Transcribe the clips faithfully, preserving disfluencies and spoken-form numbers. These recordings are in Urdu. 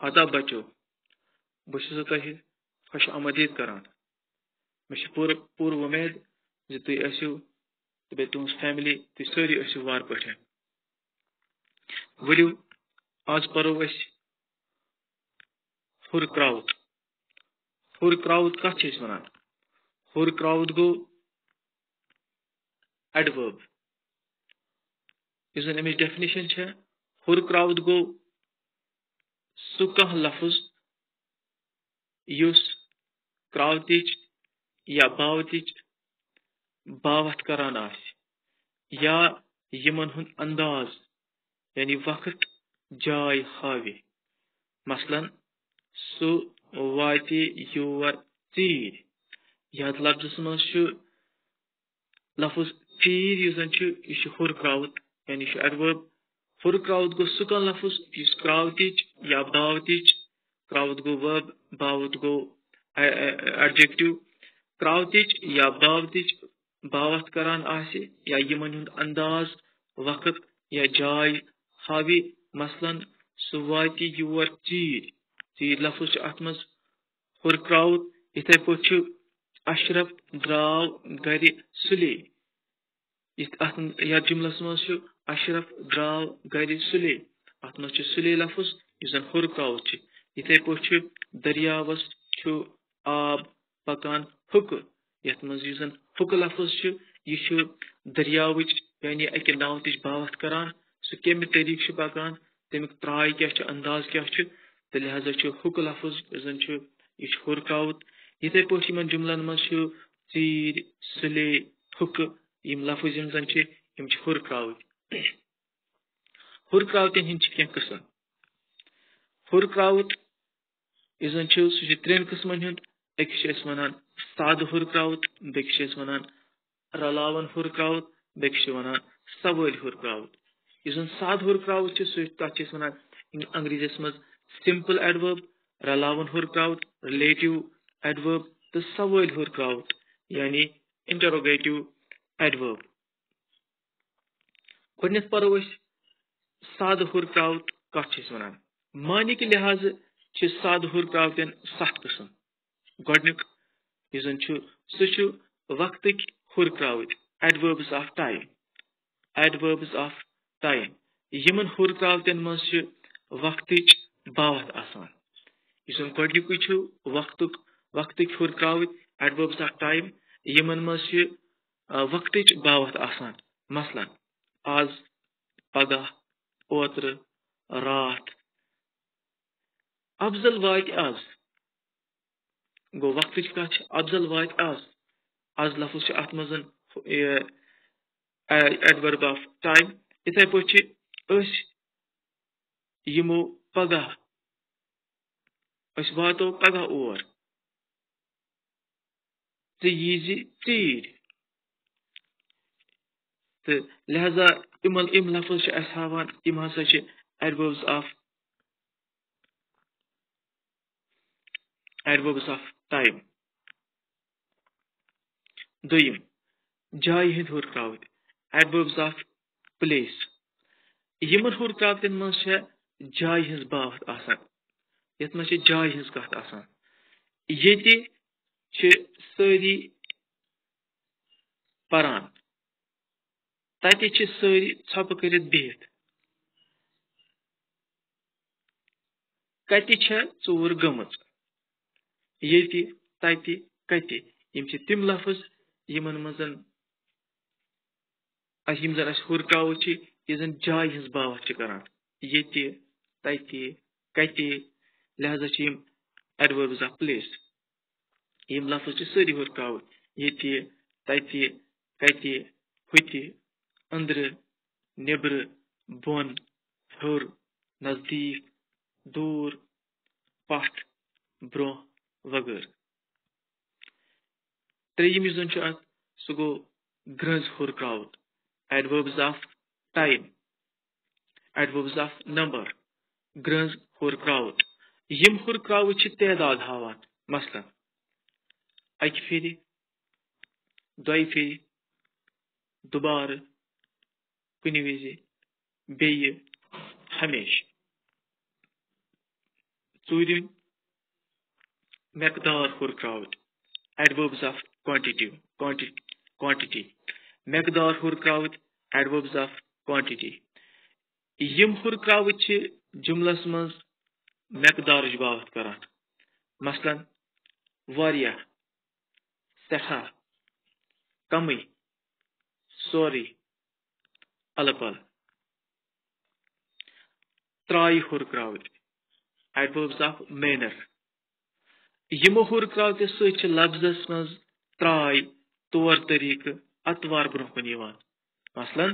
आदाब बचो बस तुह खुश आमदीद करान मे पूर पूर उम्मीद जो तुम आसो तो बे तुज फैमिली तुम सारी आसो वार पे वलियो आज परो अस हुर क्राउत हुर क्राउत कत वन हुर क्राउत गो एडवर्ब इस अमिच डेफिनेशन हुर क्राउत गो सह कह लफ्ज युस क्राउतिच या बावतिच बावत करान आस या यमन हुन अंदाज यानी वक्त जाय हावे मसलन सु वाति योर तीर यथ लफ्जस मज लफ्ज तीर यह हुर क्राउत यानी एडवर्ब हुर क्राउत गो सह कह लफ्ज इस क्राउतिच या बावतिच क्राउत गो वर्ब बावत गो एडजेक्टिव क्राउतिच या बावतिच बावत करान आसे या यमन हुंद अंदाज वक्त या जाय हावी मसलन सु वाति योर तीर तीर लफ्ज अत मज हुर क्राउत इथे पे अशरफ द्राव गर सुले या जुमलस मज अशरफ द्राव गर सुले अत मज सुले लफ्ज इस हुर क्राउत इथे पे दरियावस आब पकान हुक यथ मज हुक लफ्ज यह दरियावच यानी अकि नाव तच बावत करान सह कमे तरीक पकान तमिक त्राय क्या अंदाज क्या तो लिहाजा हुक लफ्ज यह हुर क्राउत इथे पे जुमलन मज तीर सुले हुक यम लफ्ज यम जन हुर क्राउत हुर क्राउतन हिंद कह किस्म हुर क्राउत यह जन सह त्रेन किस्मन हुंद अकिस वनान साद हुर क्राउत बेकिस वनान रलावन हुर क्राउत बेकिस वनान सवाल हुर क्राउत यह जन साद हुर क्राउत तथ वनान अंग्रेजीस मज सिंपल एडवर्ब रलावन हुर क्राउत रिलेटिव एडवर्ब तो सवाल हुर क्राउत यानी इंटरोगेटिव एडवर्ब गोडनेथ परो साद हुर क्राउत कत वनान मानी के लिहाज साद हुर क्राउतन सत किस्म गोडनिक यह जन सह वक्त हुर क्राउत adverbs of time adverbs of time यमन हुर क्राउतन मज वक्त बावत आसान यह गोडनिक वक्त वक्त हुर क्राउत एडवर्ब्स ऑफ टाइम यमन मज वक्त बावत आसान मसलन आज पगह ओत्र रात अफजल वात आज गो वक्त कत अफजल वात आज आज लफ्ज अत मज एडवर्ब ऑफ टाइम इथे पे यमो पगह वातो पगह और तो यीज तीर तो लिहाजा इम इम लफ्ज हावान इम हसा adverbs of adverbs of time दोयम जाय हिंद हुर क्राउत एडवर्ब्स ऑफ प्लेस यमन हुर क्राउतन मज जाय हिंज बावत आसान यथ मज जाय हिंज कत आसान ये सारी परान तति सारी छप कर बिहित कति चोर गमच ये तति कति यम तिम लफ्ज यमन मज यम जन हुर क्राउत यह जन जाय हिंज बावत करान ये तति कति लिहाजा यम एडवर्ब्स ऑफ प्लेस यम लफ्ज सारी हुर क्राउत ये तति कति हुत अंदर नेबर बोन हुर नजदीक दूर पठ ब्रो वगैरह त्रेयम यह सह गो ग्रंज हुर क्राउत adverbs of time adverbs of number ग्रंज हुर क्राउत यम हुर क्राउत तदाद हावान मसलन अक फिर दोय फिर दुबार कुन विज बे हमेश ژوٗرِم مقدار ہُرراوٕنۍ adverbs of quantity quantity quantity مقدار ہُرراوٕنۍ adverbs of quantity یِم ہُرراوٕنۍ چھِ جملس منٛز مقدارٕچ باوت کران مثلاً واریاہ سٮ۪ٹھاہ کمٕے سورُے الہٕ پلہٕ ترٛایہِ ہُرراوٕنۍ adverbs of manner یِمو ہُرراوتہِ سۭتۍ چھِ لفظس منٛز تراے طور طریقہٕ اتوار برونٛہہ کُن یِوان مثلاً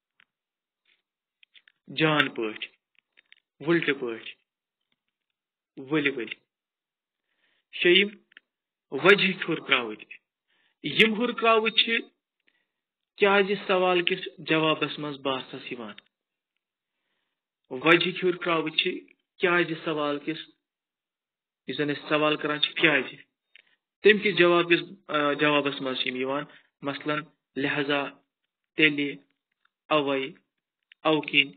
جان پٲٹھۍ وُلٹہٕ پٲٹھۍ ؤلۍ ؤلۍ شیٚیِم وجہٕکۍ ہُرراوٕنۍ یِم ہُرراوٕنۍ چھِ کیازِ سوال کِس جوابس منٛز باسس یِوان وجہٕکۍ ہُرراوٕنۍ چھِ کیازِ سوال کِس یُس زن أسۍ سوال کران چھِ کیازِ تمہِ کِس جواب کِس جوابس منٛز چھِ یِم یِوان مثلاً لہذا تیٚلہِ اوے او کِنۍ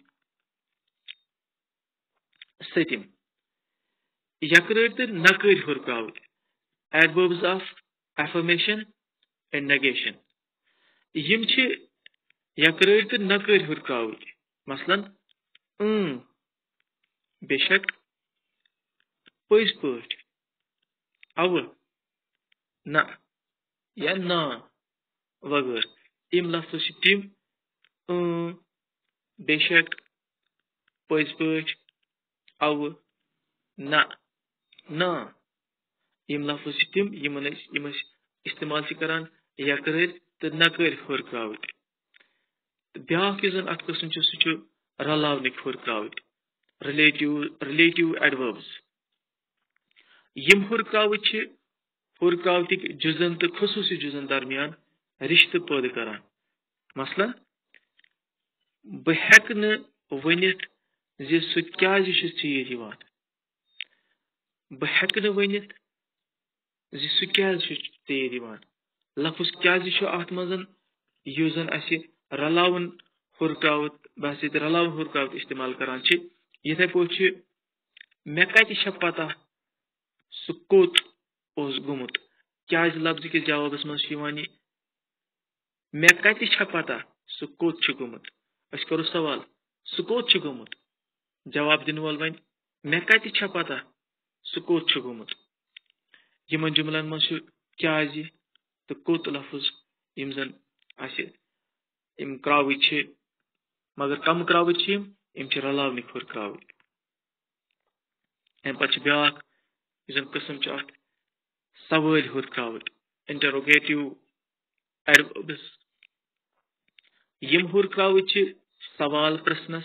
سٔتِم یکرٲرۍ تہٕ نکٲرۍ ہُرراوٕنۍ adverbs of affirmation and negation یِم چھِ یکرٲرۍ تہٕ نکٲرۍ ہُرراوٕنۍ مثلاً اۭں بے شک پٔزۍ پٲٹھۍ اوٕ نہ یا نا وغٲرٕ یِم لفظ چھِ تِم اۭں بے شک پٔزۍ پٲٹھۍ اوٕ نہ نا یِم لفظ چھِ تِم یِمن أسۍ یِم أسۍ استعمال چھِ کران یکرٲرۍ تہٕ نکٲرۍ ہُرراوٕنۍ تہٕ بیاکھ یُس زن اتھ قٕسم چھُ سُہ چھُ رلاونٕکۍ ہُرراوٕنۍ رِلیٹِو رِلیٹِو ایڈوٲربٕس یِم ہُرراوٕنۍ چھِ ہُرراوتٕکۍ جُزن تہٕ خصوٗصی جُزن درمیان رشتہٕ پٲدٕ کران مثلاً بہٕ ہٮ۪کہٕ نہٕ ؤنِتھ زِ سُہ کیازِ چھُ ژیٖرۍ یِوان بہٕ ہٮ۪کہٕ نہٕ ؤنِتھ زِ سُہ کیازِ چھُ ژیٖرۍ یِوان لفظ کیازِ چھُ اتھ منٛز یُس زن اسہِ رلاوُن ہُرراوُن بہٕ ہسا ییٚتہِ رلاوُن ہُرراوُن استعمال کران چھِ یِتھے پٲٹھۍ چھِ مےٚ کتہِ چھےٚ پتہ سُہ کوٚت اوس گوٚمُت کیازِ لفظ کِس جوابس منٛز چھُ یِوان یہِ مےٚ کتہِ چھےٚ پتہ سُہ کوٚت چھُ گوٚمُت أسۍ کرو سوال سُہ کوٚت چھُ گوٚمُت جواب دِنہٕ وول وَنہِ مےٚ کتہِ چھےٚ پتہ سُہ کوٚت چھُ گوٚمُت یِمن جملن منٛز چھُ کیازِ تہٕ کوٚت لفظ یِم زن اسہِ یِم کرٛاوٕنۍ چھِ مگر کم کرٛاوٕنۍ چھِ یِم یِم چھِ رلاونٕکۍ ہُرراوٕنۍ امہِ پتہٕ چھِ بیاکھ یُس زن قٕسم چھُ اتھ سوٲلۍ ہُرراوٕنۍ انٹروگیٹِو ایڈوٲربٕس یِم ہُرراوٕنۍ چھِ سوال پرژھنس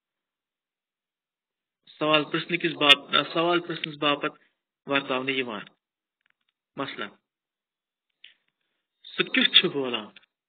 سوال پرژھنہٕ کِس باپ سوال پرژھنس باپتھ ورتاونہٕ یِوان مثلاً سُہ کیُتھ چھُ بولان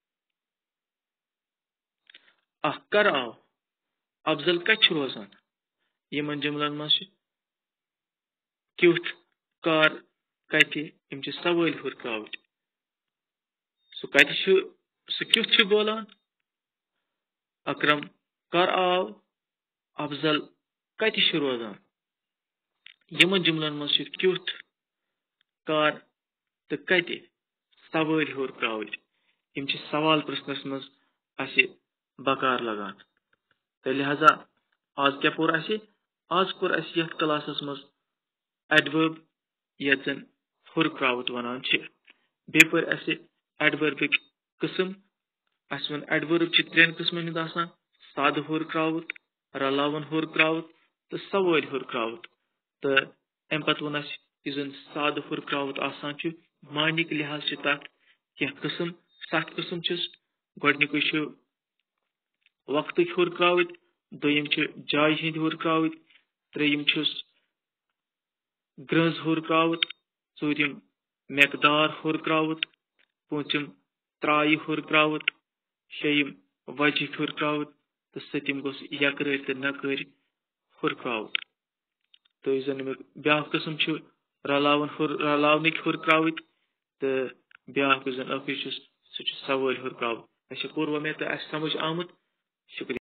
اکھ کر آو افضل کتہِ چھُ روزان یِمن جملن منٛز چھِ کیُتھ کر کتہِ یِم چھِ سوٲلۍ ہُرراوٕنۍ سُہ کتہِ چھُ سُہ کیُتھ چھُ بولان اکرم کر آو افضل کتہِ چھُ روزان یِمن جملن منٛز چھِ کیُتھ کر تہٕ کتہِ سوٲلۍ ہُرراوٕنۍ یِم چھِ سوال پرژھنس منٛز اسہِ بکار لگان تہٕ لہذا آز کیاہ پوٚر اسہِ آز کوٚر اسہِ یتھ کلاسس منٛز ایڈوٲرب یتھ زن ہُرراوُن ونان چھِ بیٚیہِ پٔر اسہِ ایڈوٲربٕکۍ قٕسم اسہِ ووٚن ایڈوٲرب چھِ ترٛٮ۪ن قٕسمن ہُنٛد آسان سادٕ ہُرراوُن رلاوُن ہُرراوُن تہٕ سوٲلۍ ہُرراوُن تہٕ امہِ پتہٕ ووٚن اسہِ یُس زن سادٕ ہُرراوُن آسان چھُ معنیِکۍ لحاظ چھِ تتھ کینٛہہ قٕسم ستھ قٕسم چھِس گۄڈنیُکُے چھُ وقتٕکۍ ہُرراوٕنۍ دوٚیِم چھِ جایہِ ہٕنٛدۍ ہُرراوٕنۍ ترٛیٚیِم چھُس گرٛنٛز ہُرراوُن ژوٗرِم مقدار ہُرراوُن پوٗنٛژِم ترٛایہِ ہُرراوُن شیٚیِم وجہٕکۍ ہُرراوُن تہٕ سٔتِم گوٚژھ یکرٲرۍ تہٕ نکٲرۍ ہُرراوُن تہٕ یُس زن امیُک بیاکھ قٕسم چھُ رلاوُن ہُر رلاونٕکۍ ہُرراوٕنۍ تہٕ بیاکھ یُس زن ٲخری چھُس سُہ چھُ سوٲلۍ ہُرراوُن اَسہِ پوٚر وۄنۍ مےٚ تہٕ اَسہِ سمجھ آمُت شُکریہ